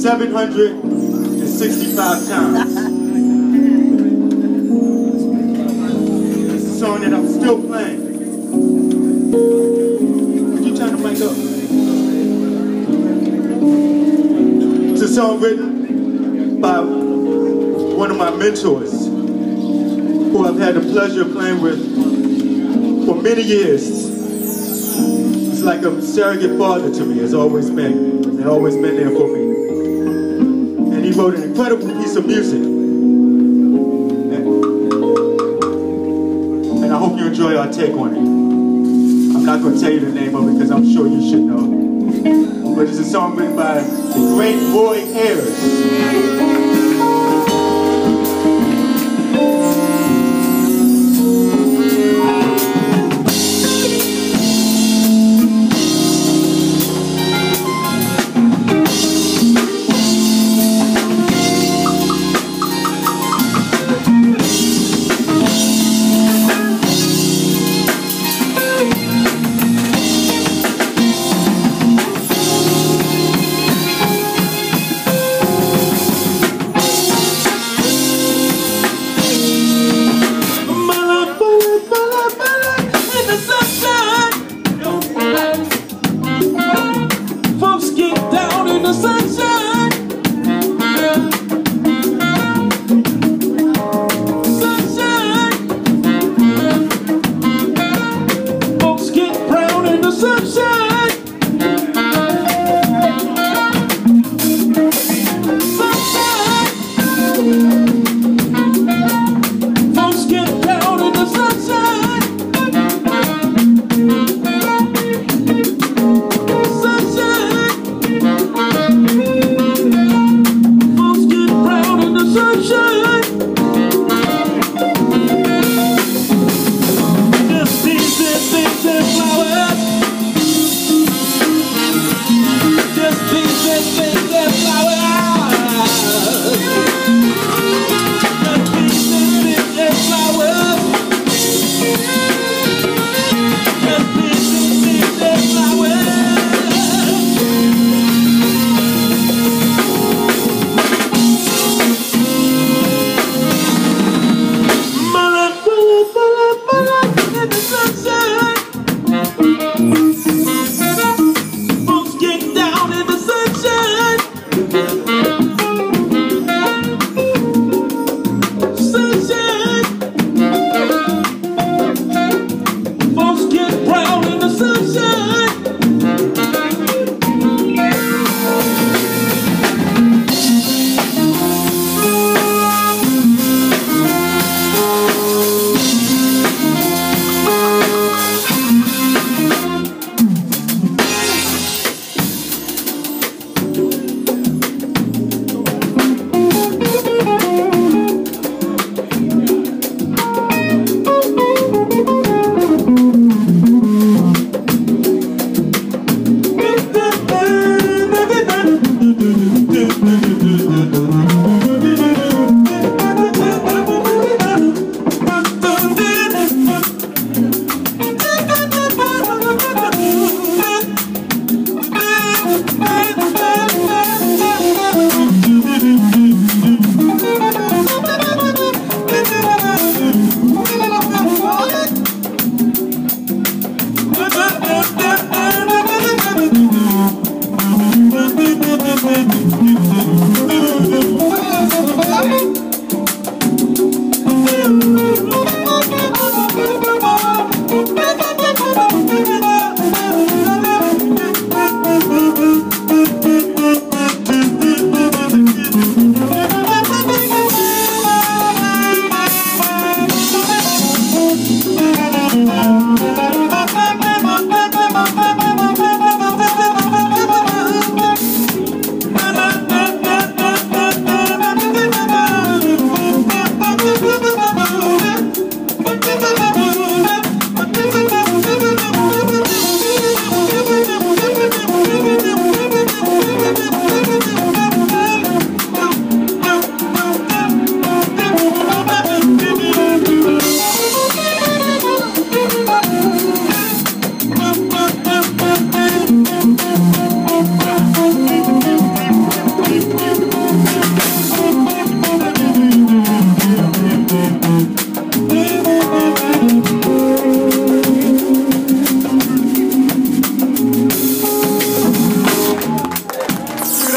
765 times. It's a song that I'm still playing. Could you turn the mic up? It's a song written by one of my mentors, who I've had the pleasure of playing with for many years. He's like a surrogate father to me, has always been, and always been there for me. And he wrote an incredible piece of music. And I hope you enjoy our take on it. I'm not going to tell you the name of it because I'm sure you should know. But it's a song written by the great Roy Ayers.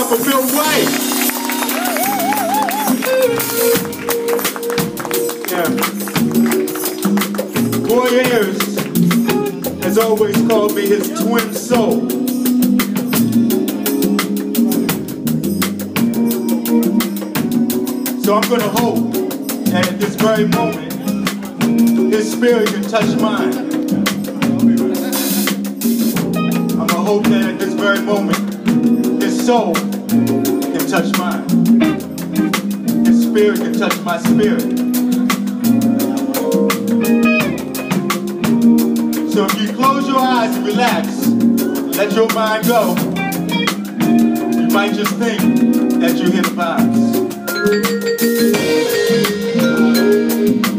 up for Bill White. Yeah. Roy Ayers has always called me his twin soul. So I'm going to hope that at this very moment, his spirit can touch mine. I'm going to hope that at this very moment, his soul can touch mine. His spirit can touch my spirit. So if you close your eyes and relax, let your mind go, you might just think that you hear the vibes.